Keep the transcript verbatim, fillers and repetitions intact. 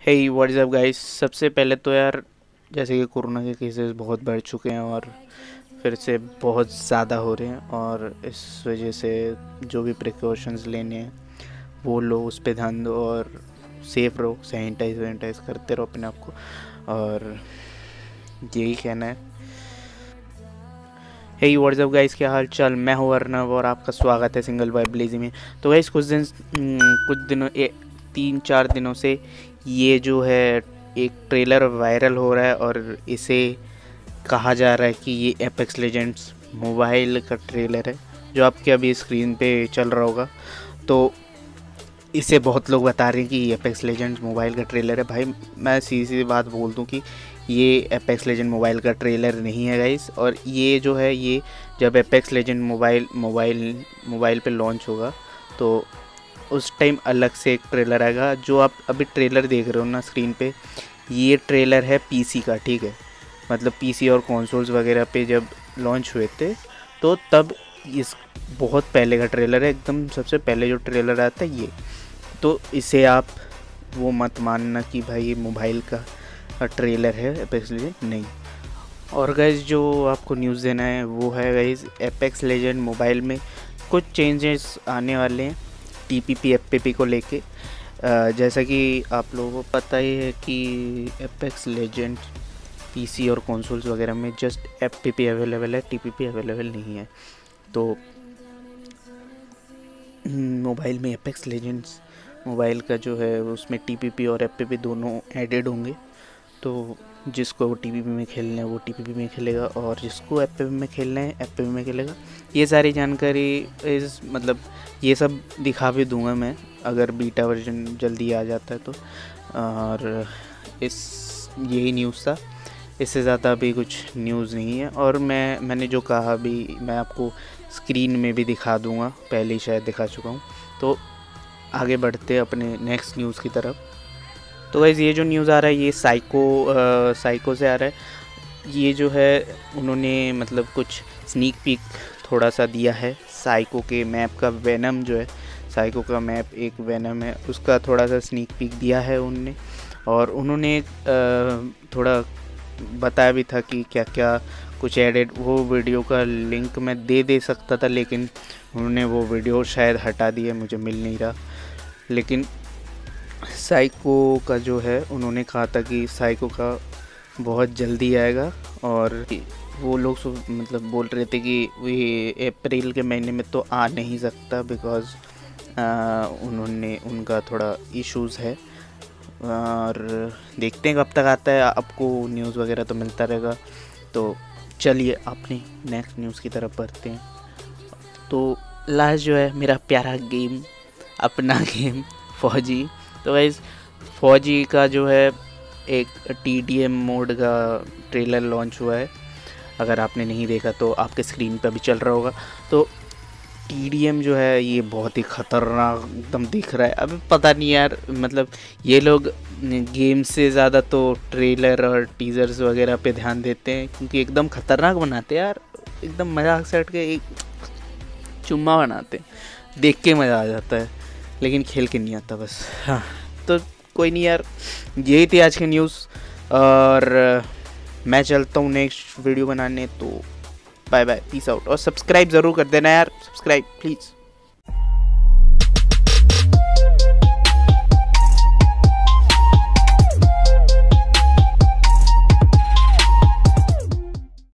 Hey what is up guys. सबसे पहले तो यार जैसे कि कोरोना के केसेस बहुत बढ़ चुके हैं और फिर से बहुत ज़्यादा हो रहे हैं, और इस वजह से जो भी प्रिकॉशंस लेने हैं वो लो, उस पर ध्यान दो और सेफ रहो, सैनिटाइज वैनिटाइज करते रहो अपने आप को। और यही कहना है। हे व्हाट्स अप गाइस, क्या हाल चाल। मैं हूँ अर्नव और आपका स्वागत है सिंगल वाइब ब्लेजी में। तो गाइस कुछ दिन कुछ दिनों ए, तीन चार दिनों से ये जो है एक ट्रेलर वायरल हो रहा है और इसे कहा जा रहा है कि ये एपेक्स लेजेंड्स मोबाइल का ट्रेलर है, जो आपके अभी स्क्रीन पे चल रहा होगा। तो इसे बहुत लोग बता रहे हैं कि एपेक्स लेजेंड्स मोबाइल का ट्रेलर है। भाई मैं सीधी सी बात बोल दूं कि ये एपेक्स लेजेंड मोबाइल का ट्रेलर नहीं है गाइस। और ये जो है, ये जब Apex Legend mobile mobile mobile पे लॉन्च होगा तो उस टाइम अलग से एक ट्रेलर आएगा। जो आप अभी ट्रेलर देख रहे हो ना स्क्रीन पे, ये ट्रेलर है पीसी का, ठीक है। मतलब पीसी और कंसोल्स वगैरह पे जब लॉन्च हुए थे तो तब इस बहुत पहले का ट्रेलर है, एकदम सबसे पहले जो ट्रेलर आता है ये। तो इसे आप वो मत मानना कि भाई ये मोबाइल का ट्रेलर है एपेक्स लेजेंड, नहीं। और गाइज जो आपको न्यूज़ देना है वो है गाइज, एपेक्स लेजेंड मोबाइल में कुछ चेंजेस आने वाले हैं टीपीपी एफपीपी को लेके। जैसा कि आप लोगों को पता ही है कि एपेक्स लेजेंड पीसी और कंसोल्स वगैरह में जस्ट एफपीपी अवेलेबल है, टीपीपी अवेलेबल नहीं है। तो मोबाइल में एपेक्स लेजेंड्स मोबाइल का जो है उसमें टीपीपी और एफपीपी दोनों एडेड होंगे। तो जिसको टीपीपी में खेलना है वो टीपीपी में खेलेगा और जिसको एफपीपी में खेलना है एफपीपी में खेलेगा। ये सारी जानकारी इस मतलब ये सब दिखा भी दूंगा मैं अगर बीटा वर्जन जल्दी आ जाता है तो। और इस यही न्यूज़ था, इससे ज़्यादा अभी कुछ न्यूज़ नहीं है। और मैं मैंने जो कहा अभी मैं आपको स्क्रीन में भी दिखा दूंगा, पहले ही शायद दिखा चुका हूँ। तो आगे बढ़ते अपने नेक्स्ट न्यूज़ की तरफ। तो गाइस ये जो न्यूज़ आ रहा है ये साइको आ, साइको से आ रहा है। ये जो है उन्होंने मतलब कुछ स्नीक पीक थोड़ा सा दिया है साइको के मैप का। वेनम जो है, साइको का मैप एक वेनम है, उसका थोड़ा सा स्नीक पीक दिया है उनने। और उन्होंने थोड़ा बताया भी था कि क्या क्या कुछ एडेड। वो वीडियो का लिंक मैं दे दे सकता था लेकिन उन्होंने वो वीडियो शायद हटा दिया, मुझे मिल नहीं रहा। लेकिन साइको का जो है उन्होंने कहा था कि साइको का बहुत जल्दी आएगा। और वो लोग मतलब बोल रहे थे कि ये अप्रैल के महीने में तो आ नहीं सकता बिकॉज़ उन्होंने उनका थोड़ा इश्यूज़ है। और देखते हैं कब तक आता है, आपको न्यूज़ वगैरह तो मिलता रहेगा। तो चलिए अपनी नेक्स्ट न्यूज़ की तरफ बढ़ते हैं। तो लास्ट जो है मेरा प्यारा गेम, अपना गेम फौजी। तो गाइस फौजी का जो है एक टीडीएम मोड का ट्रेलर लॉन्च हुआ है। अगर आपने नहीं देखा तो आपके स्क्रीन पर भी चल रहा होगा। तो टीडीएम जो है ये बहुत ही ख़तरनाक एकदम दिख रहा है। अभी पता नहीं यार, मतलब ये लोग गेम से ज़्यादा तो ट्रेलर और टीज़र्स वगैरह पे ध्यान देते हैं क्योंकि एकदम ख़तरनाक बनाते हैं यार, एकदम मजाक से हट के एक चुम्मा बनाते हैं, देख के मज़ा आ जाता है लेकिन खेल के नहीं आता बस। हाँ तो कोई नहीं यार, यही थी आज की न्यूज़ और मैं चलता हूँ नेक्स्ट वीडियो बनाने। तो बाय बाय, पीस आउट। और सब्सक्राइब ज़रूर कर देना यार, सब्सक्राइब प्लीज़।